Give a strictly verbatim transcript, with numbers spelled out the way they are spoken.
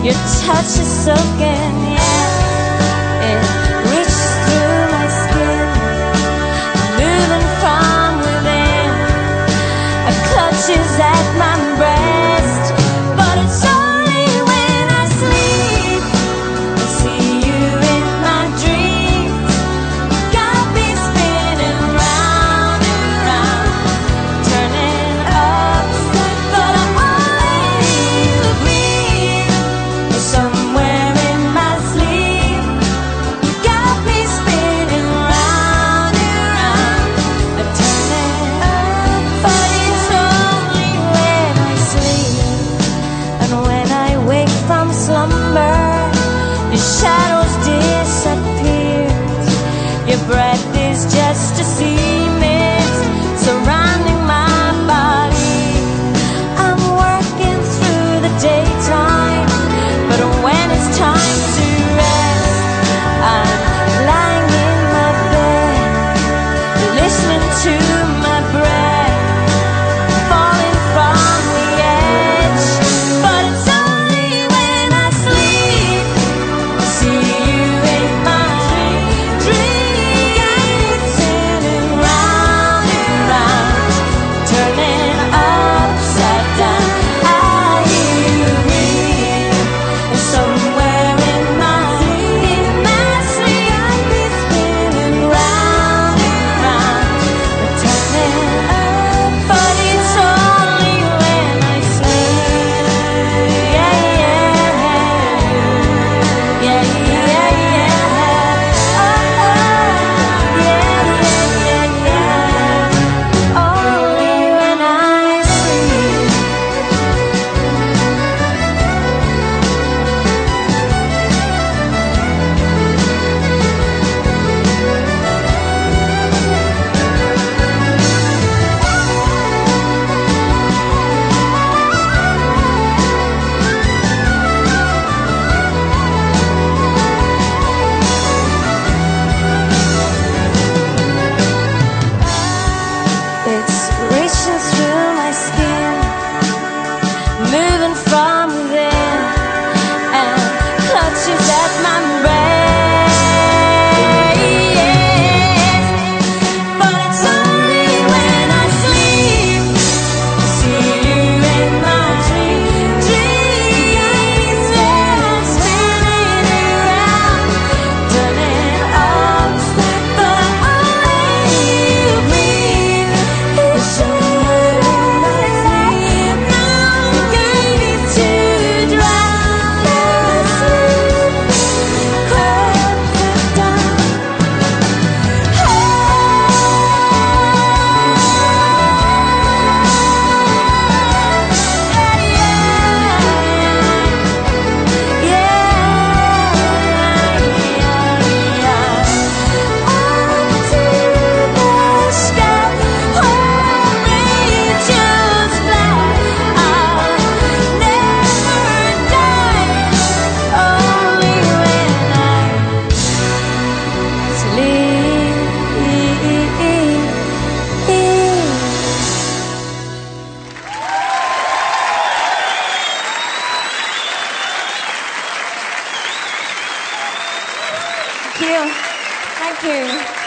Your touch is soaking, yeah. It reaches through my skin, moving from within. It clutches at my breast, but it's only when I sleep. I see you in my dreams. You got me spinning round and round, turning upside, but I'm only you breathe. Somewhere in my sleep, you got me spinning round and round, turning up, but it's only when I sleep. And when I wake from slumber, your shadows disappear. Your breath is just a sea mist surrounding my body. I'm working through the daytime, but when it's time to rest, I'm lying in my bed, listening to my breath, falling from the edge. But it's only when I sleep, I see you in my dreams, spinning round and round, turning upside down. I hear you breathe, and somewhere in my in my sleep, I'd be spinning round and round, turning up, but it's only when I sleep. Yeah, yeah, yeah, yeah, yeah. Oh, yeah, yeah, yeah, yeah. Only when I sleep. It's reaching through my skin, moving from within, and clutches at my breast. But it's only when I sleep, I see you in my dreams, yeah, spinning around, turning upside, but only you breathe. It's somewhere in my sleep, you gave me to drown my sleep, quiet down. Thank you. Thank you.